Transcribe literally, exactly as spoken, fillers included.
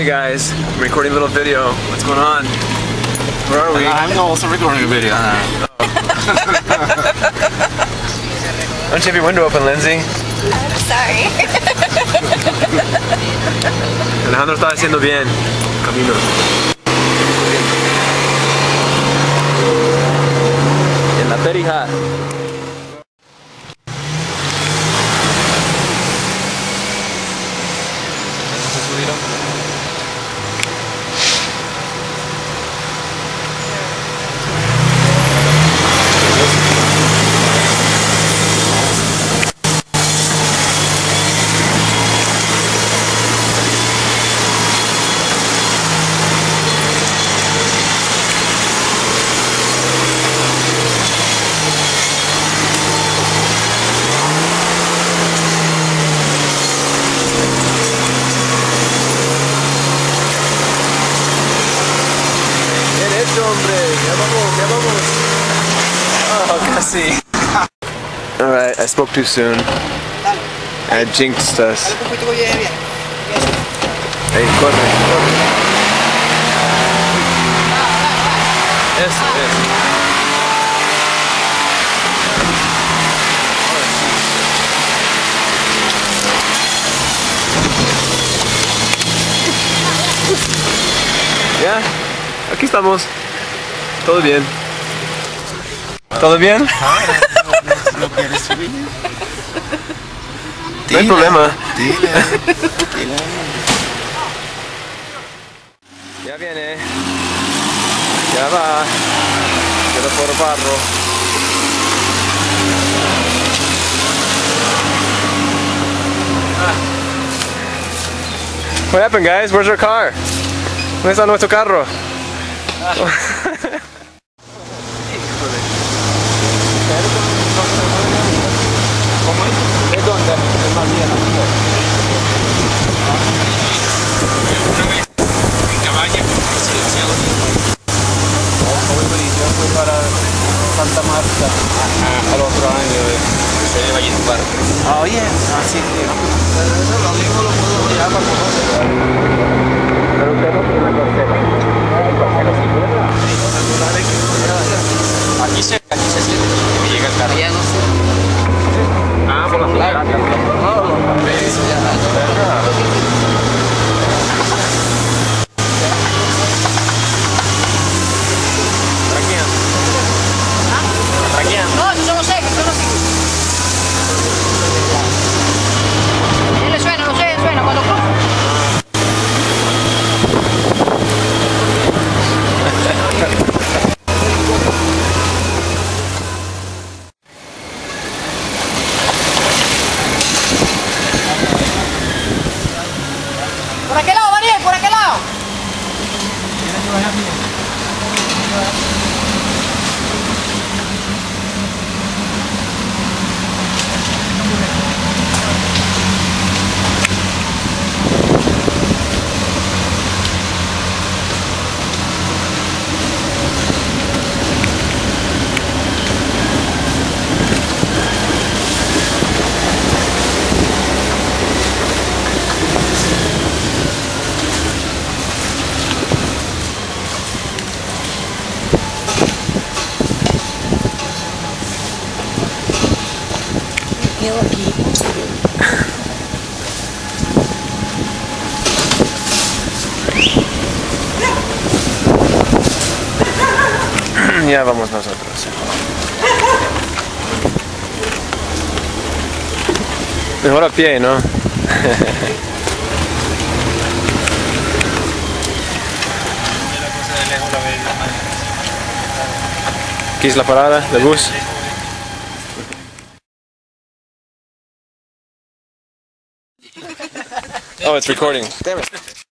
guys, I'm recording a little video. What's going on? Where are we? I'm also recording a video. Oh. Don't you have your window open, Lindsay? I'm sorry. Alejandro está haciendo bien. Camino. En la Perijá. Hombre, ya vamos, ya vamos. Oh, casi. Alright, I spoke too soon. I jinxed us. Hey, corre, corre. Eso, eso. Ya, aquí estamos. Todo bien. ¿Todo bien? ¿No quieres subir? No hay problema. Ya viene. Ya va. Queda por barro. What happened, guys? Where's our car? ¿Dónde está nuestro carro? ¿De dónde? Es más bien aquí. En cabaña, silenciado. Hoy Perijá fue para Santa Marta al otro año. Se lleva allí en un bar. Ah, oye, así que lo mismo lo puedo llevar para conocer. Pero usted no tiene parcela. Aquí se, aquí se siente que me llega el carro. Ya no sé. Ah, por la placa. No, no, eso ya No, yo no sé, yo no sé. ¿Qué le suena? No sé, suena cuando cruza. ¿Por aquel lado, Daniel? ¿Por aquel lado? Quedo aquí. Ya vamos nosotros. Mejor a pie, ¿no? Aquí es la parada del bus. Oh, it's recording. Damn it.